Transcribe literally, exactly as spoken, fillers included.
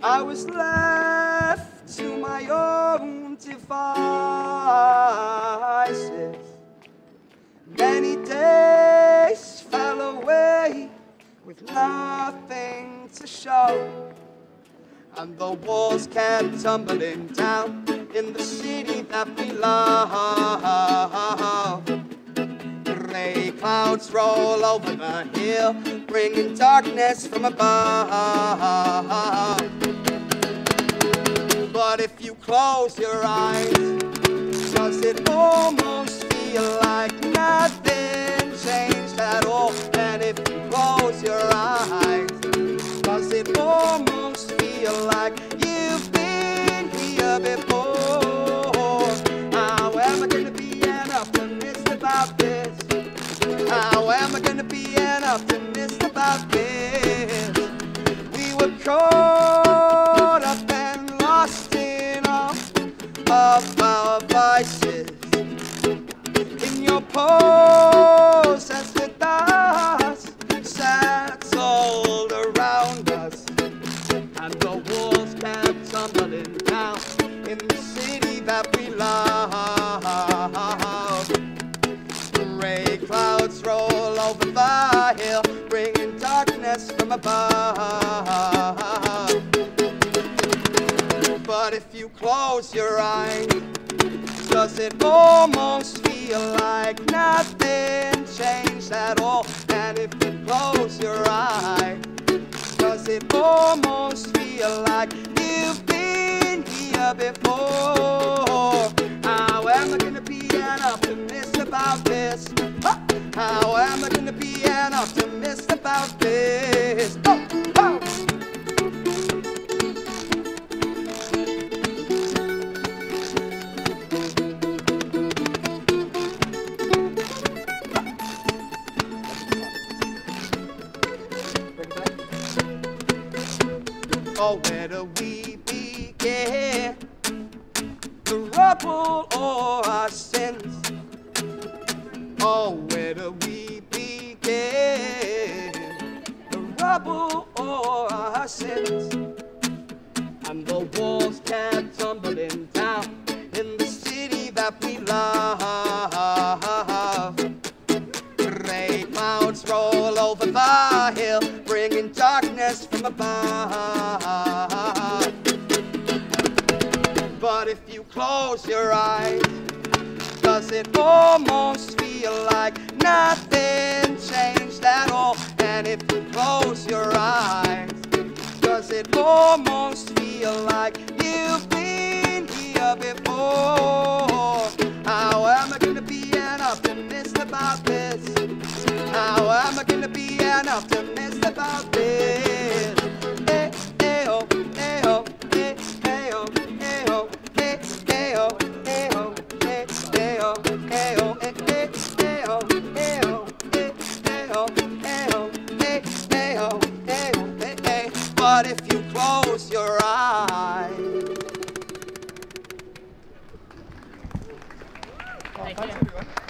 I was left to my own devices. Many days fell away with nothing to show, and the walls kept tumbling down in the city that we love. Gray clouds roll over the hill, bringing darkness from above. But if you close your eyes, does it almost feel like nothing changed at all? And if you close your eyes, does it almost feel like you've been here before? How am I gonna be an optimist about this? How am I gonna be an optimist about this? We were caught up and lost in all of our vices. In your pose as the dust settled around us, and the walls kept tumbling down in the city that we love. Gray clouds roll over the hill, bringing darkness from above. But if you close your eyes, does it almost feel like nothing changed at all? And if you close your eyes, does it almost feel like you've been here before? How am I gonna be an optimist about this? How am I gonna be an optimist about this? Oh, oh. Oh, where do we begin? The rubble or our sins? Oh, where do we begin? The rubble or our sins? And the walls kept tumbling down in the city that we love. Gray clouds roll over the hill, bringing darkness from above. But if you close your eyes, does it almost feel like nothing changed at all? And if you close your eyes, does it almost feel like you've been here before? How am I gonna be an optimist about this? How am I gonna be an optimist about this? Hey, hey, oh, hey, oh, hey, hey, oh, hey, oh, hey, hey, oh, hey, oh, hey, hey, oh, hey, oh, hey, hey, hey, oh, hey, oh, hey, hey, oh, hey, oh, hey, hey, oh, hey, oh, hey, hey. But if you close your eyes. Thank you.